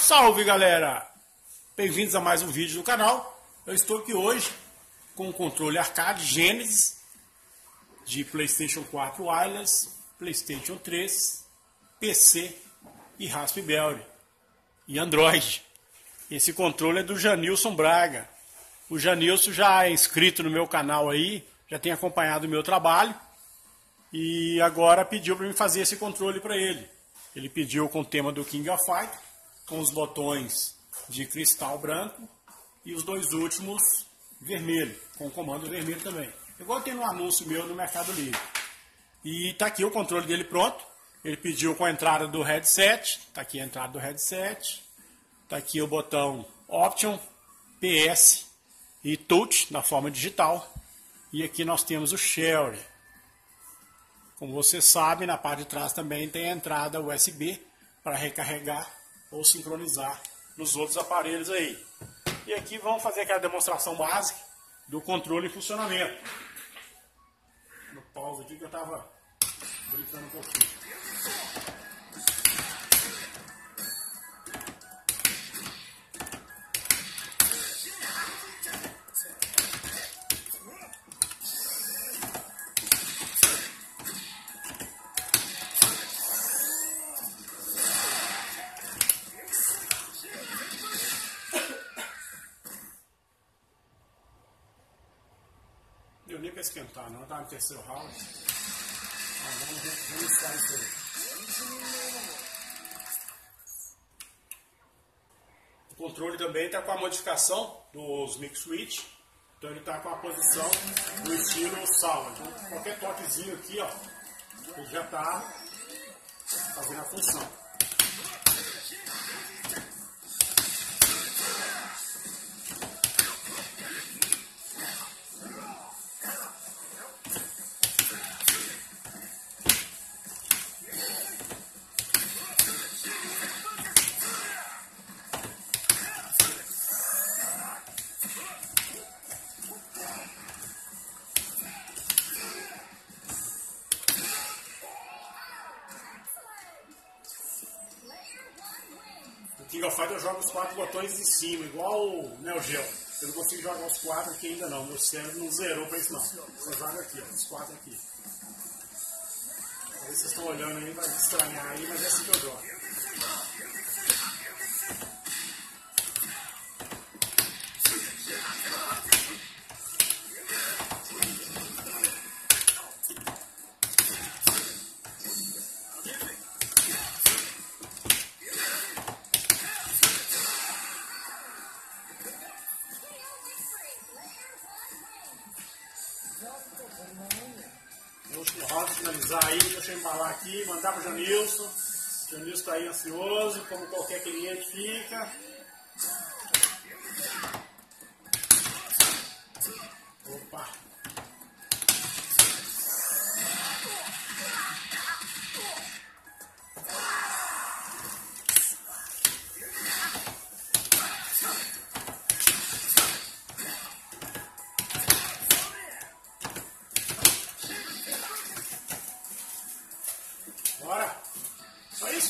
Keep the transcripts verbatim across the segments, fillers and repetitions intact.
Salve, galera! Bem-vindos a mais um vídeo do canal. Eu estou aqui hoje com o controle arcade Genesis de PlayStation quatro Wireless, PlayStation três, P C e Raspberry e Android. Esse controle é do Janilson Braga. O Janilson já é inscrito no meu canal aí, já tem acompanhado o meu trabalho e agora pediu para mim fazer esse controle para ele. Ele pediu com o tema do King of Fighters, com os botões de cristal branco e os dois últimos vermelho, com o comando vermelho também. Igual tem no anúncio meu no Mercado Livre. E tá aqui o controle dele pronto. Ele pediu com a entrada do headset. Tá aqui a entrada do headset. Tá aqui o botão Option, P S e Touch na forma digital. E aqui nós temos o Share. Como você sabe, na parte de trás também tem a entrada U S B para recarregar ou sincronizar nos outros aparelhos aí. E aqui vamos fazer aquela demonstração básica do controle em funcionamento. No pause aqui que eu estava brincando um pouquinho. Deu nem para esquentar, não. Tá no terceiro round. Ah, vamos reiniciar isso aí. O controle também está com a modificação dos mix switch. Então ele está com a posição do estilo sala. Então qualquer toquezinho aqui, ó, ele já está fazendo a função. King of Fighters eu jogo os quatro botões em cima, igual o Neo Geo. Eu não consigo jogar os quatro aqui ainda não, meu cérebro não zerou pra isso não. Eu jogo aqui, ó, os quatro aqui. Aí vocês estão olhando aí, vai estranhar aí, mas é assim que eu jogo. Vamos finalizar aí, deixa eu embalar aqui, mandar para o Janilson. O Janilson está aí ansioso, como qualquer cliente fica. Opa! Bora! Só isso?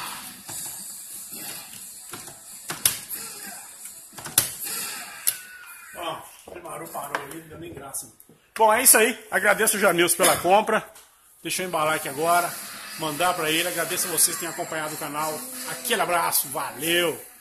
Ó, o Maru parou aí, não deu nem graça. Bom, é isso aí. Agradeço o Janilson pela compra. Deixa eu embalar aqui agora, mandar para ele. Agradeço a vocês que têm acompanhado o canal. Aquele abraço, valeu!